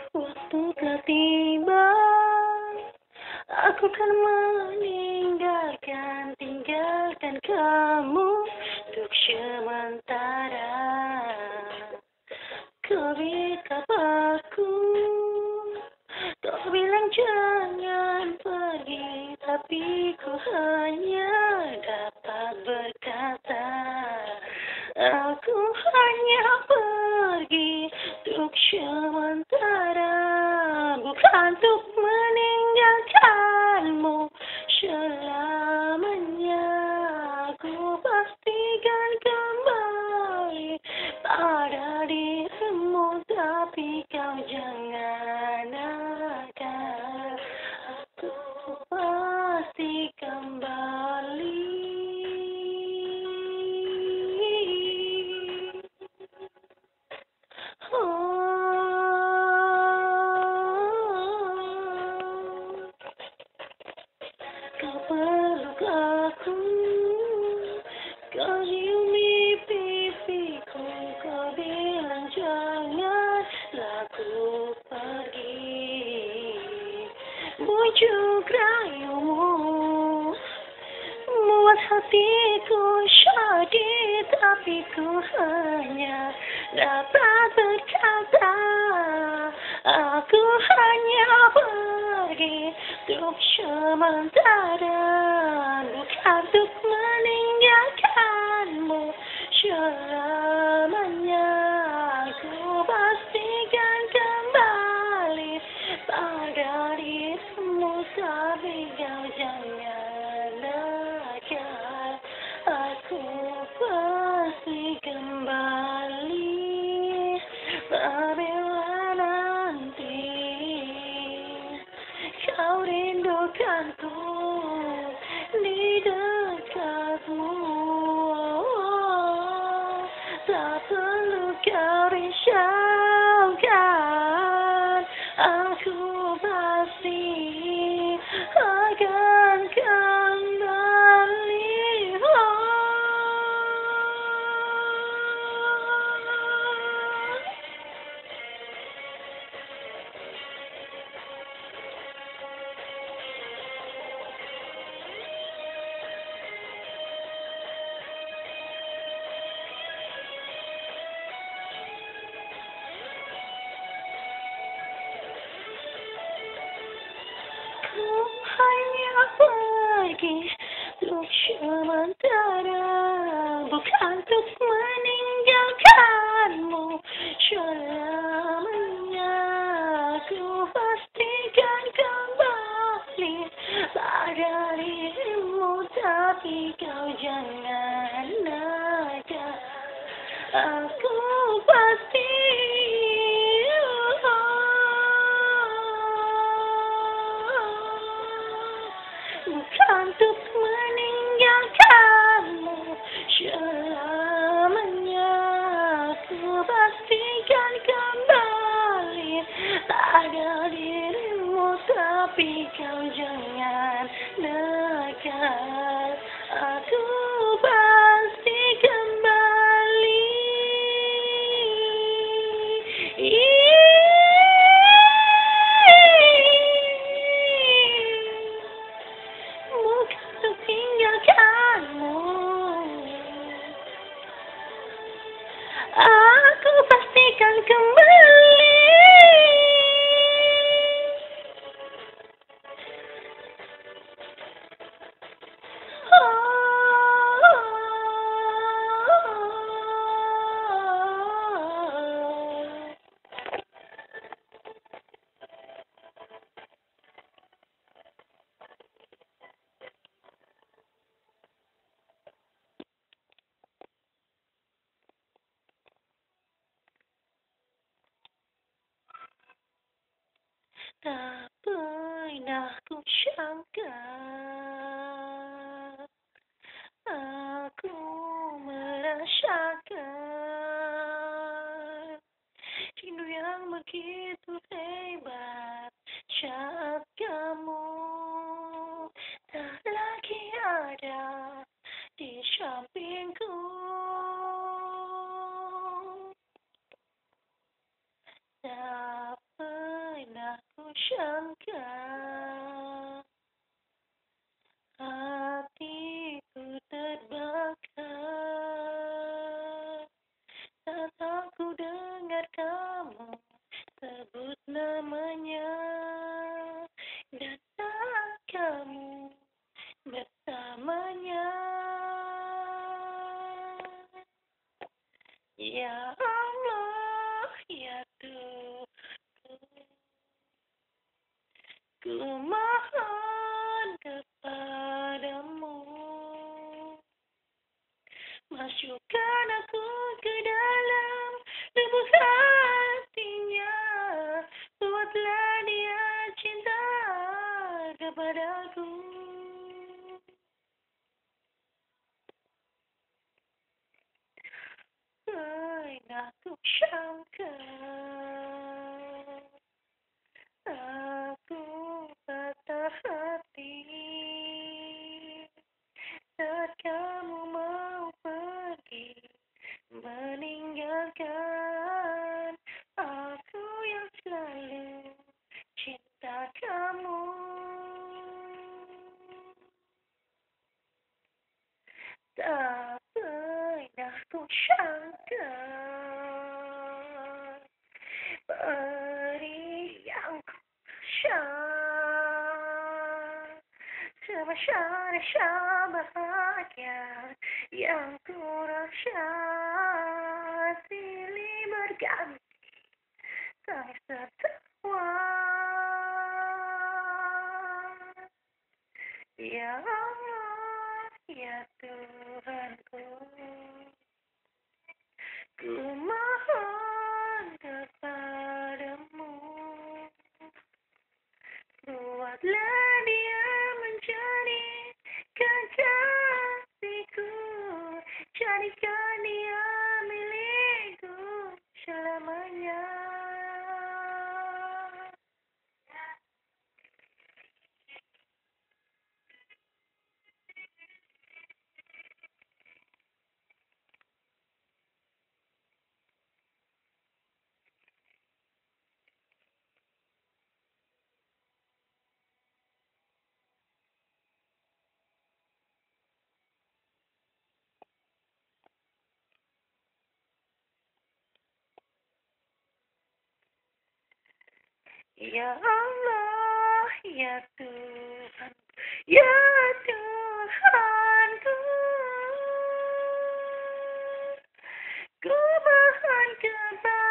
Waktu telah tiba, aku kan tinggalkan kamu untuk sementara. Kau berkata aku, kau bilang jangan pergi, tapi ku hanya dapat berkata, aku hanya pergi untuk sementara, bukan untuk meninggalkanmu selamanya. Aku pastikan kembali pada dirimu, tapi kau jangan akan. Aku pasti kembali. Kau peluk aku, kau ciumi pipiku, kau bilang janganlah ku pergi. Bujuk rayumu membuat hatiku sedih, tapi ku hanya dapat berkata, aku hanya pergi untuk sementara, bukan untuk meninggalkanmu selamanya. Aku pastikan kembali pada dirimu, tapi kau jangan akan. Aku pasti kembali apabila nanti kau rindukanku di dekatmu. Tak perlu kau risaukan, aku pasti akan kembali. Ku hanya pergi untuk sementara, bukan untuk meninggalkanmu selamanya. Ku pastikan kembali pada dirimu, tapi kau jangan ada. Aku pasti bukan untuk meninggalkanmu selamanya. Ku pastikan kembali pada dirimu, tapi kau jangan dekat. Aku pasti kembali. Bukan untuk tinggalkanmu. Aku pastikan kembali. Tak pernah ku sangka aku merasakan rindu yang begitu hebat saat kamu tak lagi ada di sampingku. Tak sangka hatiku terbakar saat aku dengar kamu sebut namanya dan saat kamu bersamanya. Ya Allah, ya Tuhan, ku mohon kepadamu, masukkan aku ke dalam lubuk hatinya, buatlah dia cinta kepadaku. Aku sangka aku patah hati saat kamu mau pergi meninggalkan aku yang selalu cinta kamu. Tak pernah ku sangka beri yang ku syah rasa bahagia yang ku rasa silih berganti tangis tertawa. Ya Allah, ya Tuhanku, ku mohon kepadamu, buatlah dia menjadi kekasihku, jadikan dia milikku selamanya. Ya Allah, ya Tuhan, ya Tuhanku, ku mohon kepadamu,